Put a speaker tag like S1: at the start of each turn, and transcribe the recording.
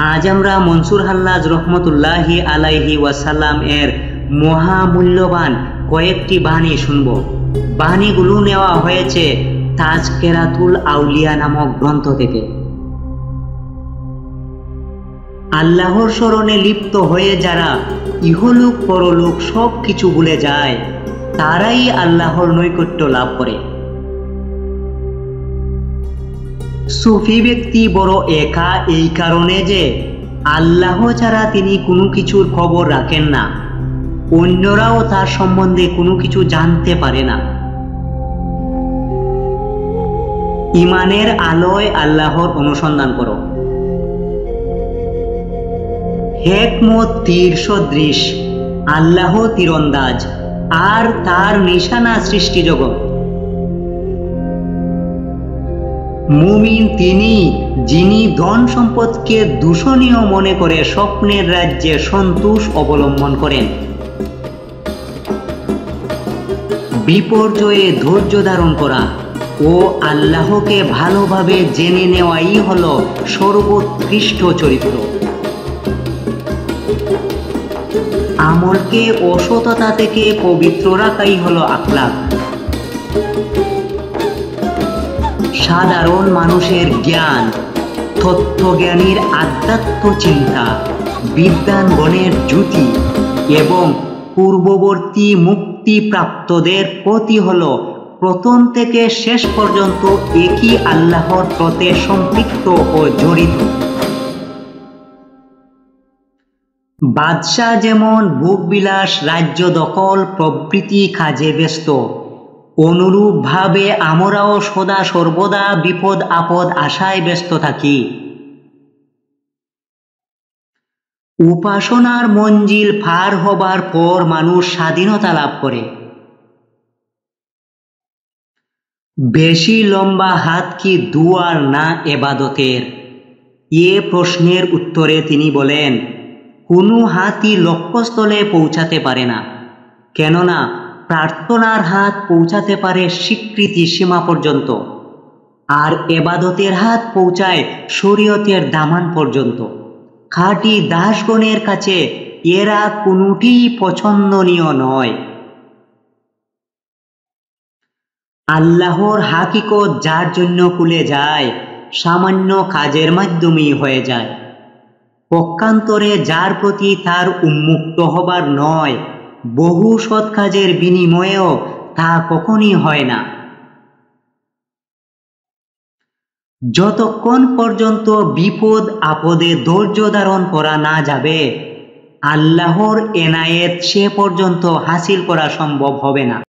S1: আজ আমরা মনসুর হাল্লাজ রহমতুল্লাহি আলাইহি ওয়াসাল্লাম এর মহামূল্যবান কয়েকটি বাণী শুনব। বাণীগুলো নেওয়া হয়েছে তাজকেরাতুল আউলিয়া নামক গ্রন্থ থেকে। আল্লাহর স্মরণে লিপ্ত হয়ে যারা ইহলোক পরলোক সব কিছু ভুলে যায়, তারাই আল্লাহর নৈকট্য লাভ করে। সুফি ব্যক্তি বড় একা এই কারণে যে আল্লাহ ছাড়া তিনি কোনো কিছুর খবর রাখেন না, অন্যরাও তার সম্বন্ধে কোনো কিছু জানতে পারে না। ইমানের আলোয় আল্লাহর অনুসন্ধান করো। হেকমত তীর সদৃশ, আল্লাহ তীরন্দাজ, আর তার নিশানা সৃষ্টি জগৎ। মুমিন তিনি, যিনি ধন সম্পদকে দূষণীয় মনে করে স্বপ্নের রাজ্যে সন্তোষ অবলম্বন করেন। বিপর্যয়ে ধৈর্য ধারণ করা ও আল্লাহকে ভালোভাবে জেনে নেওয়াই হল সর্বোৎকৃষ্ট চরিত্র। আমলকে অসততা থেকে পবিত্র রাখাই হল আখলাক। সাধারণ মানুষের জ্ঞান, তত্ত্বজ্ঞানীর আধ্যাত্ম চিন্তা, বিদ্বানগণের জ্যোতি এবং পূর্ববর্তী মুক্তিপ্রাপ্তদের প্রতি হল প্রথম থেকে শেষ পর্যন্ত একই আল্লাহর প্রতি সম্পৃক্ত ও জড়িত। বাদশাহ যেমন ভোগবিলাস, রাজ্য দখল প্রভৃতি কাজে ব্যস্ত, অনুরূপভাবে আমরাও সদা সর্বদা বিপদ আপদ আশায় ব্যস্ত থাকি। উপাসনার মঞ্জিল পার হবার পর মানুষ স্বাধীনতা লাভ করে। বেশি লম্বা হাত কি দুয়ার না এবাদতের? এ প্রশ্নের উত্তরে তিনি বলেন, কোনো হাতই লক্ষ্যস্থলে পৌঁছাতে পারে না, কেননা প্রার্থনার হাত পৌঁছাতে পারে স্বীকৃতি সীমা পর্যন্ত, আর এবাদতের হাত পৌঁছায় শরীয়তের দামান পর্যন্ত। খাঁটি দাসগণের কাছে এরা কোনোটি পছন্দনীয় নয়। আল্লাহর হাকিকত যার জন্য খুলে যায়, সামান্য কাজের মাধ্যমেই হয়ে যায়। পক্ষান্তরে যার প্রতি তার উন্মুক্ত হবার নয়, বহু সৎ কাজের বিনিময়েও তা কখনই হয় না। যতক্ষণ পর্যন্ত বিপদ আপদে ধৈর্য ধারণ করা না যাবে, আল্লাহর এনায়েত সে পর্যন্ত হাসিল করা সম্ভব হবে না।